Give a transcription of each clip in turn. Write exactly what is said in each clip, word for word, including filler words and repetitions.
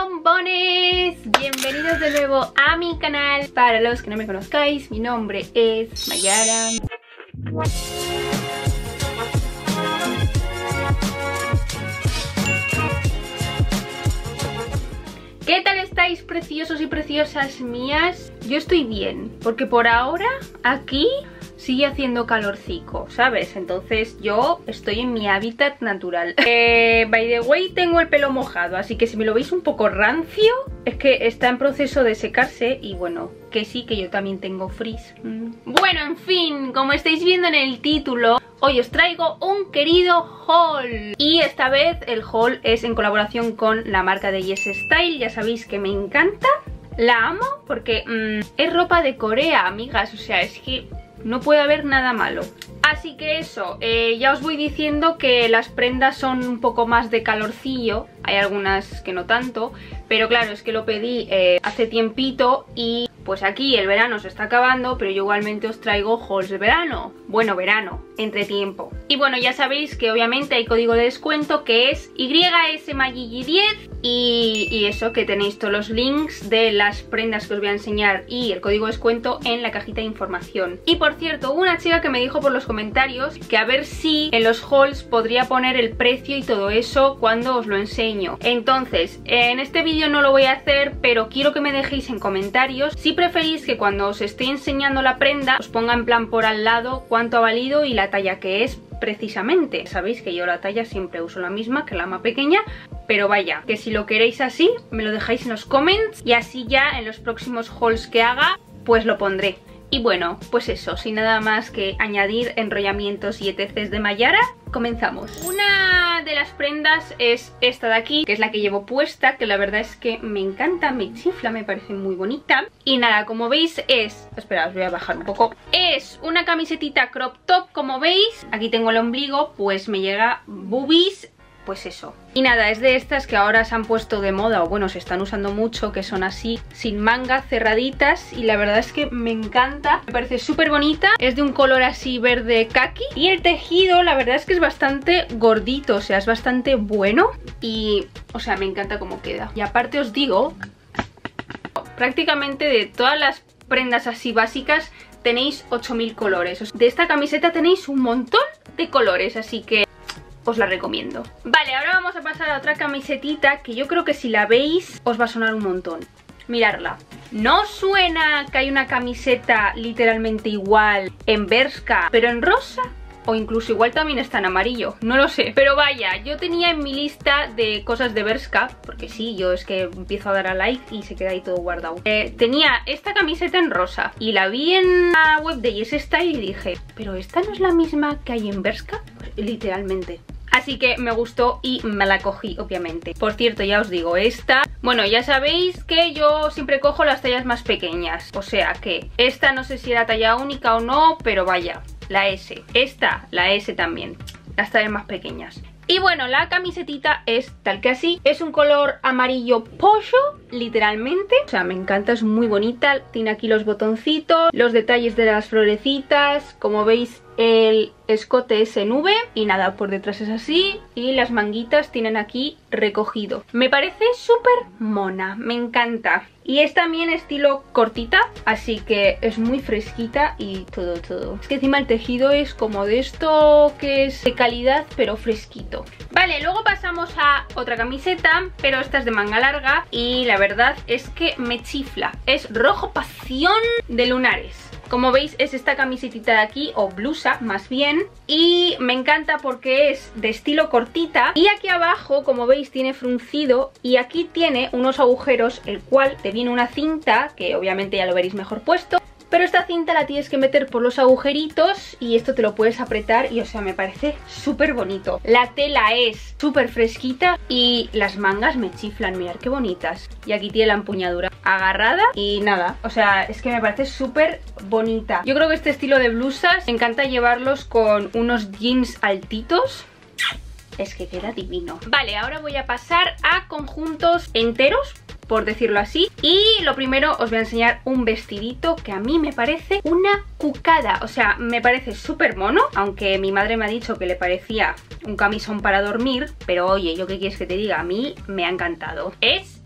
bombones, bienvenidos de nuevo a mi canal. Para los que no me conozcáis, mi nombre es Mayara. ¿Qué tal estáis, preciosos y preciosas mías? Yo estoy bien, porque por ahora aquí sigue haciendo calorcico, ¿sabes? Entonces yo estoy en mi hábitat natural. eh, By the way, tengo el pelo mojado, así que si me lo veis un poco rancio, es que está en proceso de secarse. Y bueno, que sí, que yo también tengo frizz. mm. Bueno, en fin, como estáis viendo en el título, hoy os traigo un querido haul. Y esta vez el haul es en colaboración con la marca de Yes Style. Ya sabéis que me encanta, la amo, porque mmm, es ropa de Corea, amigas. O sea, es que no puede haber nada malo. Así que eso, eh, ya os voy diciendo que las prendas son un poco más de calorcillo. Hay algunas que no tanto, pero claro, es que lo pedí eh, hace tiempito y pues aquí el verano se está acabando, pero yo igualmente os traigo hauls de verano. Bueno, verano, entre tiempo. Y bueno, ya sabéis que obviamente hay código de descuento que es Y S Mayigi diez. Y, y eso, que tenéis todos los links de las prendas que os voy a enseñar y el código de descuento en la cajita de información. Y por cierto, hubo una chica que me dijo por los comentarios que a ver si en los hauls podría poner el precio y todo eso cuando os lo enseño. Entonces, en este vídeo no lo voy a hacer, pero quiero que me dejéis en comentarios si preferís que cuando os esté enseñando la prenda os ponga en plan por al lado cuánto ha valido y la talla que es precisamente. Sabéis que yo la talla siempre uso la misma, que la más pequeña, pero vaya, que si lo queréis así me lo dejáis en los comments y así ya en los próximos hauls que haga pues lo pondré. Y bueno, pues eso, sin nada más que añadir enrollamientos y etcétera de Mayara, comenzamos. Una de las prendas es esta de aquí, que es la que llevo puesta, que la verdad es que me encanta, me chifla, me parece muy bonita. Y nada, como veis es... Espera, os voy a bajar un poco. Es una camisetita crop top, como veis. Aquí tengo el ombligo, pues me llega boobies. Pues eso. Y nada, es de estas que ahora se han puesto de moda, o bueno, se están usando mucho, que son así, sin manga, cerraditas. Y la verdad es que me encanta, me parece súper bonita. Es de un color así verde kaki. Y el tejido, la verdad es que es bastante gordito, o sea, es bastante bueno. Y, o sea, me encanta cómo queda. Y aparte os digo, prácticamente de todas las prendas así básicas tenéis ocho mil colores. De esta camiseta tenéis un montón de colores, así que os la recomiendo. Vale, ahora vamos a pasar a otra camisetita que yo creo que si la veis os va a sonar un montón. Miradla. ¿No suena que hay una camiseta literalmente igual en Bershka, pero en rosa? O incluso igual también está en amarillo, no lo sé. Pero vaya, yo tenía en mi lista de cosas de Bershka, porque sí, yo es que empiezo a dar a like y se queda ahí todo guardado. eh, Tenía esta camiseta en rosa y la vi en la web de Yes Style y dije, ¿pero esta no es la misma que hay en Bershka? Pues, literalmente. Así que me gustó y me la cogí, obviamente. Por cierto, ya os digo, esta... Bueno, ya sabéis que yo siempre cojo las tallas más pequeñas. O sea que esta no sé si era talla única o no, pero vaya, la S. Esta, la S también. Las tallas más pequeñas. Y bueno, la camisetita es tal que así. Es un color amarillo pollo, literalmente. O sea, me encanta, es muy bonita. Tiene aquí los botoncitos, los detalles de las florecitas. Como veis, el escote es en V. Y nada, por detrás es así. Y las manguitas tienen aquí recogido. Me parece súper mona, me encanta. Y es también estilo cortita, así que es muy fresquita y todo, todo. Es que encima el tejido es como de esto que es de calidad, pero fresquito. Vale, luego pasamos a otra camiseta, pero esta es de manga larga y la verdad es que me chifla. Es rojo pasión de lunares. Como veis es esta camisetita de aquí, o blusa más bien, y me encanta porque es de estilo cortita. Y aquí abajo, como veis, tiene fruncido y aquí tiene unos agujeros, el cual te viene una cinta, que obviamente ya lo veréis mejor puesto. Pero esta cinta la tienes que meter por los agujeritos y esto te lo puedes apretar y, o sea, me parece súper bonito. La tela es súper fresquita y las mangas me chiflan, mirad qué bonitas. Y aquí tiene la empuñadura agarrada y nada, o sea, es que me parece súper bonita. Yo creo que este estilo de blusas me encanta llevarlos con unos jeans altitos. Es que queda divino. Vale, ahora voy a pasar a conjuntos enteros, por decirlo así. Y lo primero os voy a enseñar un vestidito que a mí me parece una cucada. O sea, me parece súper mono, aunque mi madre me ha dicho que le parecía un camisón para dormir. Pero oye, ¿yo qué quieres que te diga? A mí me ha encantado. Es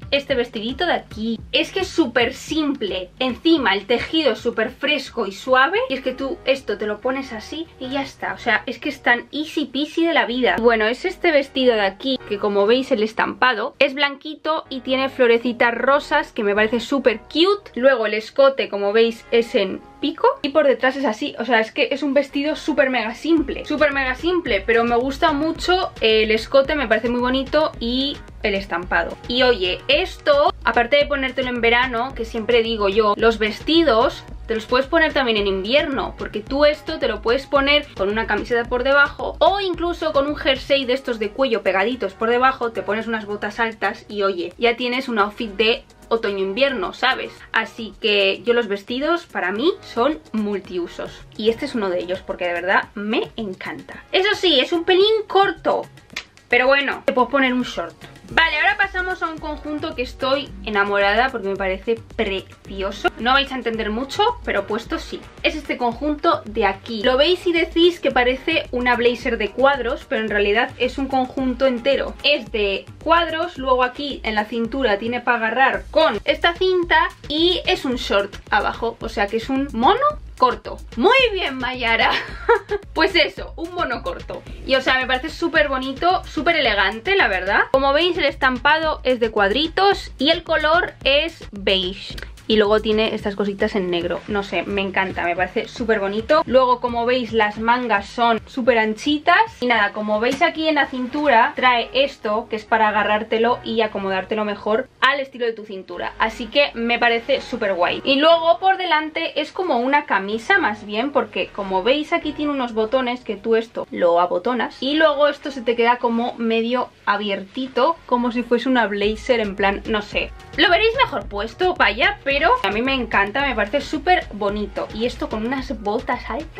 este vestidito de aquí. Es que es súper simple. Encima el tejido es súper fresco y suave. Y es que tú esto te lo pones así y ya está. O sea, es que es tan easy peasy de la vida. Bueno, es este vestido de aquí, que como veis el estampado es blanquito y tiene florecitas rosas, que me parece súper cute. Luego el escote, como veis, es en pico y por detrás es así. O sea, es que es un vestido súper mega simple. Súper mega simple, pero me gusta mucho el escote, me parece muy bonito, y el estampado. Y oye, esto, aparte de ponértelo en verano, que siempre digo yo, los vestidos te los puedes poner también en invierno, porque tú esto te lo puedes poner con una camiseta por debajo o incluso con un jersey de estos de cuello pegaditos por debajo, te pones unas botas altas y oye, ya tienes un outfit de otoño-invierno, ¿sabes? Así que yo los vestidos para mí son multiusos y este es uno de ellos porque de verdad me encanta. Eso sí, es un pelín corto, pero bueno, te puedo poner un short. Vale, ahora pasamos a un conjunto que estoy enamorada porque me parece precioso. No vais a entender mucho, pero puesto sí. Es este conjunto de aquí. Lo veis y decís que parece una blazer de cuadros, pero en realidad es un conjunto entero. Es de cuadros, luego aquí en la cintura tiene para agarrar con esta cinta y es un short abajo, o sea que es un mono corto. Muy bien, Mayara. Pues eso, un mono corto. Y o sea, me parece súper bonito, súper elegante, la verdad. Como veis, el estampado es de cuadritos y el color es beige. Y luego tiene estas cositas en negro. No sé, me encanta, me parece súper bonito. Luego, como veis, las mangas son súper anchitas. Y nada, como veis aquí en la cintura, trae esto, que es para agarrártelo y acomodártelo mejor al estilo de tu cintura. Así que me parece súper guay. Y luego por delante es como una camisa más bien, porque como veis aquí tiene unos botones que tú esto lo abotonas. Y luego esto se te queda como medio abiertito, como si fuese una blazer en plan, no sé. Lo veréis mejor puesto, vaya, pero pero a mí me encanta, me parece súper bonito. Y esto con unas botas altas.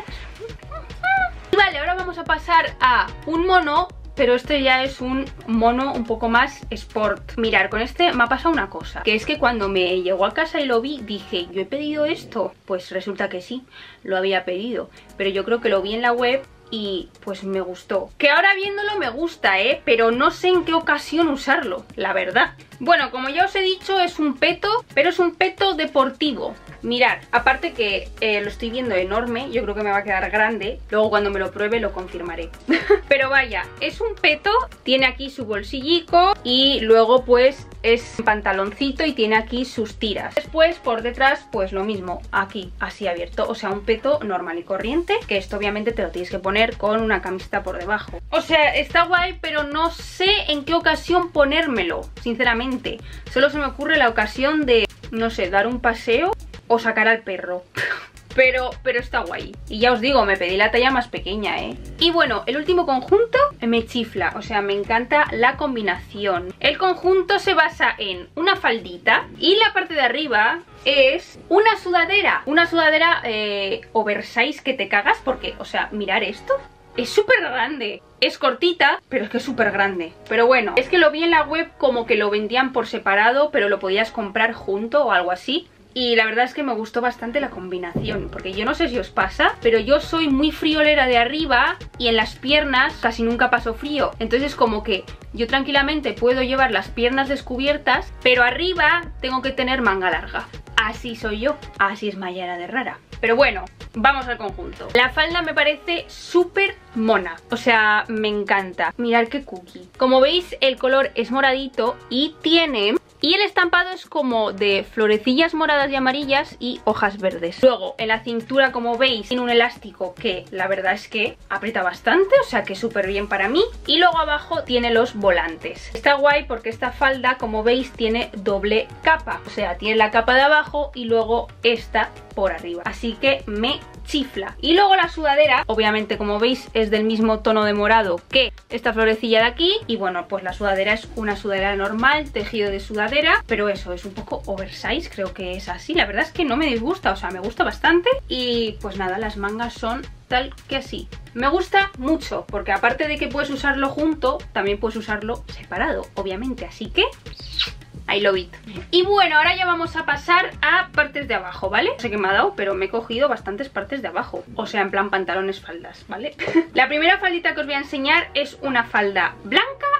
Y vale, ahora vamos a pasar a un mono, pero este ya es un mono un poco más sport. Mirad, con este me ha pasado una cosa, que es que cuando me llegó a casa y lo vi, dije, ¿yo he pedido esto? Pues resulta que sí, lo había pedido, pero yo creo que lo vi en la web y pues me gustó. Que ahora viéndolo me gusta, ¿eh? Pero no sé en qué ocasión usarlo, la verdad. Bueno, como ya os he dicho, es un peto, pero es un peto deportivo. Mirad, aparte que eh, lo estoy viendo enorme, yo creo que me va a quedar grande. Luego cuando me lo pruebe lo confirmaré. Pero vaya, es un peto, tiene aquí su bolsillico y luego pues es un pantaloncito y tiene aquí sus tiras. Después por detrás pues lo mismo, aquí así abierto, o sea un peto normal y corriente, que esto obviamente te lo tienes que poner con una camiseta por debajo. O sea, está guay, pero no sé en qué ocasión ponérmelo, sinceramente. Solo se me ocurre la ocasión de, no sé, dar un paseo o sacar al perro. Pero, pero está guay. Y ya os digo, me pedí la talla más pequeña, ¿eh? Y bueno, el último conjunto me chifla. O sea, me encanta la combinación. El conjunto se basa en una faldita y la parte de arriba es una sudadera. Una sudadera eh, oversize que te cagas porque, o sea, mirar esto. Es súper grande. Es cortita, pero es que es súper grande. Pero bueno, es que lo vi en la web como que lo vendían por separado, pero lo podías comprar junto o algo así. Y la verdad es que me gustó bastante la combinación, porque yo no sé si os pasa, pero yo soy muy friolera de arriba y en las piernas casi nunca paso frío. Entonces como que yo tranquilamente puedo llevar las piernas descubiertas, pero arriba tengo que tener manga larga. Así soy yo, así es Mayara de rara. Pero bueno, vamos al conjunto. La falda me parece súper mona, o sea, me encanta. Mirad qué cookie. Como veis, el color es moradito y tiene... Y el estampado es como de florecillas moradas y amarillas y hojas verdes. Luego, en la cintura, como veis, tiene un elástico que la verdad es que aprieta bastante, o sea que súper bien para mí. Y luego abajo tiene los volantes. Está guay porque esta falda, como veis, tiene doble capa. O sea, tiene la capa de abajo y luego esta por arriba. Así que me chifla. Y luego la sudadera, obviamente como veis es del mismo tono de morado que esta florecilla de aquí. Y bueno, pues la sudadera es una sudadera normal, tejido de sudadera, pero eso, es un poco oversize, creo que es así. La verdad es que no me disgusta, o sea, me gusta bastante. Y pues nada, las mangas son tal que así. Me gusta mucho, porque aparte de que puedes usarlo junto, también puedes usarlo separado, obviamente. Así que... I love it. Y bueno, ahora ya vamos a pasar a partes de abajo, ¿vale? No sé qué me ha dado, pero me he cogido bastantes partes de abajo. O sea, en plan pantalones, faldas, ¿vale? La primera faldita que os voy a enseñar es una falda blanca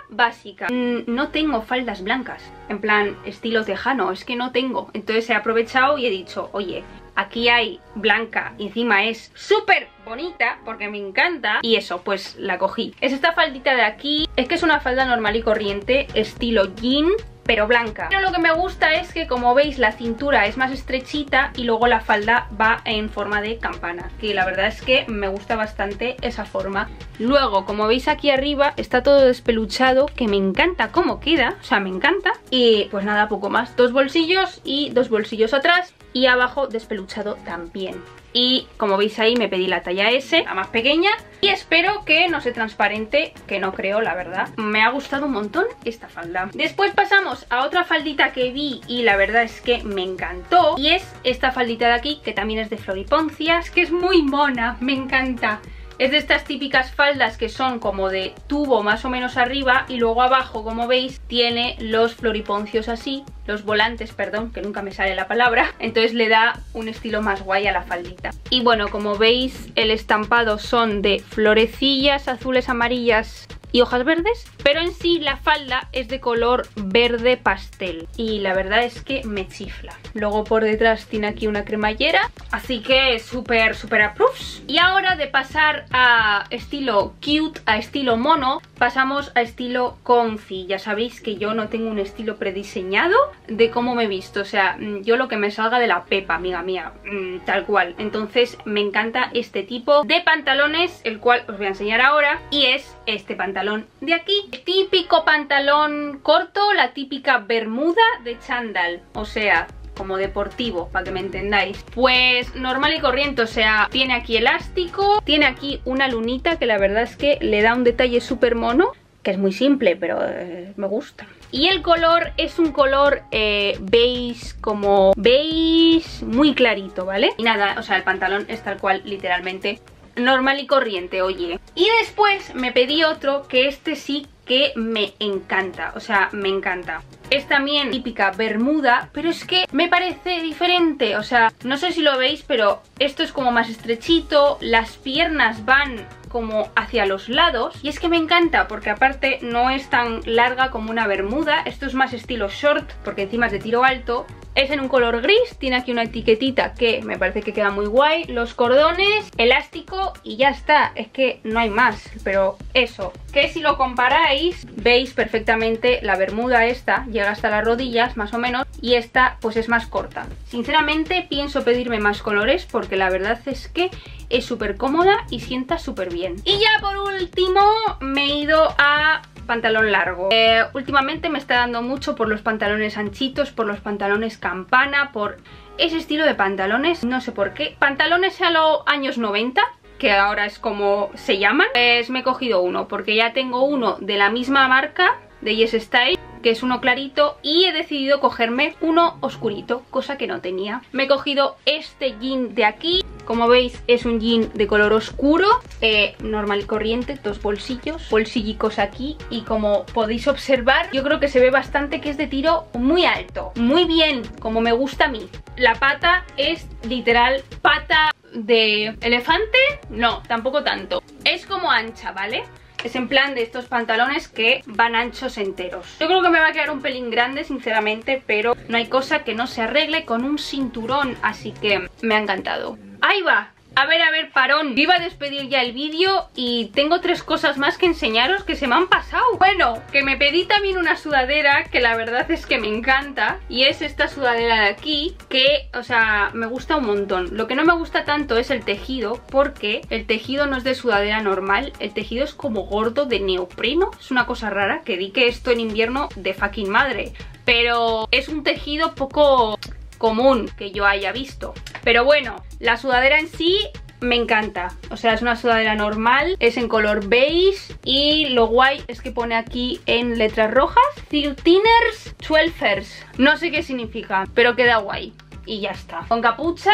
básica. Mm, no tengo faldas blancas, en plan estilo tejano, es que no tengo. Entonces he aprovechado y he dicho, oye, aquí hay blanca y encima es súper bonita porque me encanta. Y eso, pues la cogí. Es esta faldita de aquí. Es que es una falda normal y corriente, estilo jean, pero blanca. Pero lo que me gusta es que, como veis, la cintura es más estrechita y luego la falda va en forma de campana, que la verdad es que me gusta bastante esa forma. Luego, como veis aquí arriba, está todo despeluchado, que me encanta cómo queda, o sea, me encanta. Y pues nada, poco más. Dos bolsillos y dos bolsillos atrás. Y abajo despeluchado también. Y como veis ahí me pedí la talla ese, la más pequeña. Y espero que no se transparente, que no creo, la verdad. Me ha gustado un montón esta falda. Después pasamos a otra faldita que vi y la verdad es que me encantó. Y es esta faldita de aquí, que también es de Floriponcias, que es muy mona, me encanta. Es de estas típicas faldas que son como de tubo más o menos arriba y luego abajo, como veis, tiene los floriponcios así, los volantes, perdón, que nunca me sale la palabra. Entonces le da un estilo más guay a la faldita. Y bueno, como veis, el estampado son de florecillas azules, amarillas y hojas verdes, pero en sí la falda es de color verde pastel y la verdad es que me chifla. Luego por detrás tiene aquí una cremallera, así que súper súper approves. Y ahora, de pasar a estilo cute a estilo mono, pasamos a estilo comfy. Ya sabéis que yo no tengo un estilo prediseñado de cómo me he visto, o sea, yo lo que me salga de la pepa, amiga mía, tal cual. Entonces me encanta este tipo de pantalones, el cual os voy a enseñar ahora, y es este pantalón de aquí. El típico pantalón corto, la típica bermuda de chándal, o sea, como deportivo, para que me entendáis. Pues normal y corriente, o sea, tiene aquí elástico, tiene aquí una lunita que la verdad es que le da un detalle súper mono, que es muy simple, pero eh, me gusta. Y el color es un color eh, beige, como beige muy clarito, ¿vale? Y nada, o sea, el pantalón es tal cual, literalmente normal y corriente, oye. Y después me pedí otro, que este sí que me encanta, o sea, me encanta. Es también típica bermuda, pero es que me parece diferente, o sea, no sé si lo veis, pero esto es como más estrechito, las piernas van como hacia los lados y es que me encanta porque aparte no es tan larga como una bermuda. Esto es más estilo short porque encima es de tiro alto. Es en un color gris, tiene aquí una etiquetita que me parece que queda muy guay, los cordones, elástico y ya está. Es que no hay más, pero eso, que si lo comparáis veis perfectamente la bermuda esta llega hasta las rodillas más o menos y esta pues es más corta. Sinceramente pienso pedirme más colores porque la verdad es que es súper cómoda y sienta súper bien. Y ya por último me he ido a pantalón largo. Eh, últimamente me está dando mucho por los pantalones anchitos, por los pantalones campana, por ese estilo de pantalones, no sé por qué. Pantalones a los años noventa, que ahora es como se llaman. Pues me he cogido uno, porque ya tengo uno de la misma marca, de Yes Style, que es uno clarito, y he decidido cogerme uno oscurito, cosa que no tenía. Me he cogido este jean de aquí. Como veis es un jean de color oscuro, eh, normal y corriente, dos bolsillos, bolsillicos aquí, y como podéis observar yo creo que se ve bastante que es de tiro muy alto, muy bien, como me gusta a mí. La pata es literal pata de elefante, no, tampoco tanto, es como ancha, ¿vale? Es en plan de estos pantalones que van anchos enteros. Yo creo que me va a quedar un pelín grande, sinceramente, pero no hay cosa que no se arregle con un cinturón, así que me ha encantado. ¡Ahí va! A ver, a ver, parón. Iba a despedir ya el vídeo y tengo tres cosas más que enseñaros que se me han pasado. Bueno, que me pedí también una sudadera que la verdad es que me encanta. Y es esta sudadera de aquí que, o sea, me gusta un montón. Lo que no me gusta tanto es el tejido, porque el tejido no es de sudadera normal. El tejido es como gordo de neopreno. Es una cosa rara, que di que esto en invierno de fucking madre. Pero es un tejido poco común que yo haya visto. Pero bueno, la sudadera en sí me encanta. O sea, es una sudadera normal, es en color beige y lo guay es que pone aquí en letras rojas thirteeners, twelfers. No sé qué significa, pero queda guay. Y ya está, con capucha.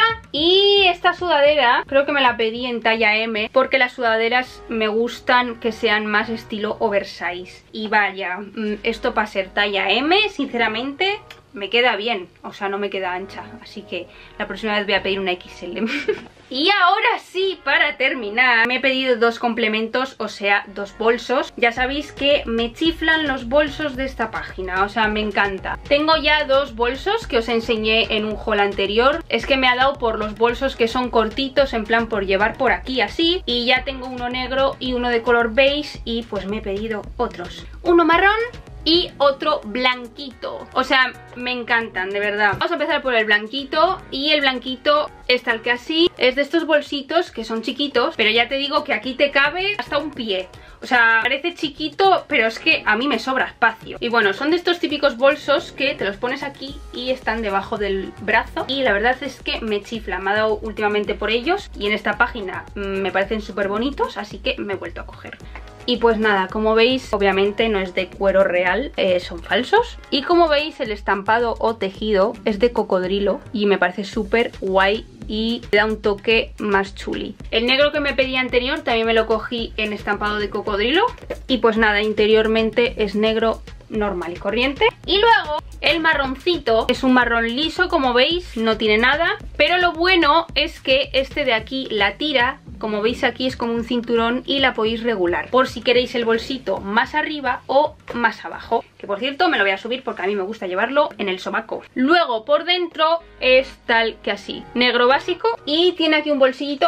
Y esta sudadera creo que me la pedí en talla eme, porque las sudaderas me gustan que sean más estilo oversize. Y vaya, esto para ser talla eme, sinceramente me queda bien, o sea, no me queda ancha, así que la próxima vez voy a pedir una equis ele. Y ahora sí, para terminar, me he pedido dos complementos, o sea, dos bolsos. Ya sabéis que me chiflan los bolsos de esta página, o sea, me encanta. Tengo ya dos bolsos que os enseñé en un haul anterior. Es que me ha dado por los bolsos que son cortitos, en plan por llevar por aquí así. Y ya tengo uno negro y uno de color beige y pues me he pedido otros. Uno marrón y otro blanquito. O sea, me encantan, de verdad. Vamos a empezar por el blanquito. Y el blanquito es tal que así. Es de estos bolsitos que son chiquitos, pero ya te digo que aquí te cabe hasta un pie. O sea, parece chiquito, pero es que a mí me sobra espacio. Y bueno, son de estos típicos bolsos que te los pones aquí y están debajo del brazo. Y la verdad es que me chifla. Me ha dado últimamente por ellos. Y en esta página me parecen súper bonitos, así que me he vuelto a coger. Y pues nada, como veis, obviamente no es de cuero real, eh, son falsos. Y como veis, el estampado o tejido es de cocodrilo y me parece súper guay y le da un toque más chuli. El negro que me pedí anterior también me lo cogí en estampado de cocodrilo. Y pues nada, interiormente es negro normal y corriente. Y luego el marroncito es un marrón liso, como veis, no tiene nada. Pero lo bueno es que este de aquí, la tira, como veis aquí, es como un cinturón y la podéis regular por si queréis el bolsito más arriba o más abajo. Que por cierto me lo voy a subir porque a mí me gusta llevarlo en el sobaco. Luego por dentro es tal que así, negro básico y tiene aquí un bolsillito.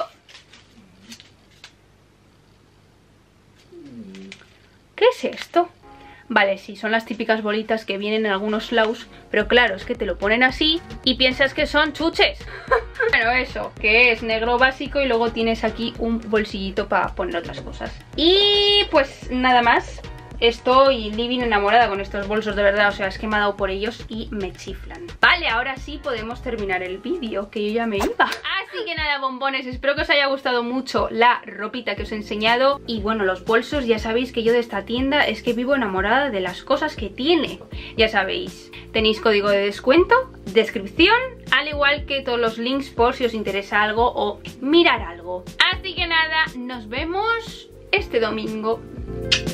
¿Qué es esto? Vale, sí, son las típicas bolitas que vienen en algunos laus, pero claro, es que te lo ponen así y piensas que son chuches. Bueno, eso, que es negro básico y luego tienes aquí un bolsillito para poner otras cosas. Y pues nada más. Estoy living enamorada con estos bolsos, de verdad, o sea, es que me ha dado por ellos y me chiflan. Vale, ahora sí podemos terminar el vídeo, que yo ya me iba. Así que nada, bombones, espero que os haya gustado mucho la ropita que os he enseñado. Y bueno, los bolsos, ya sabéis que yo de esta tienda es que vivo enamorada de las cosas que tiene. Ya sabéis, tenéis código de descuento, descripción, al igual que todos los links por si os interesa algo o mirar algo. Así que nada, nos vemos este domingo.